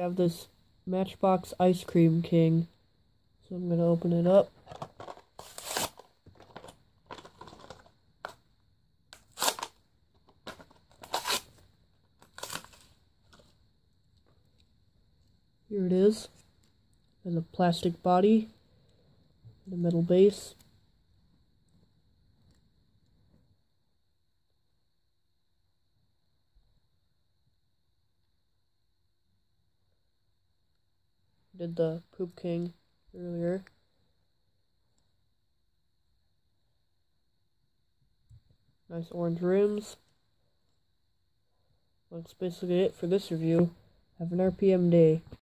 I have this Matchbox Ice Cream King, so I'm going to open it up. Here it is. It has a plastic body and a metal base. Did the Poop King earlier. Nice orange rims. That's basically it for this review. Have an RPM day.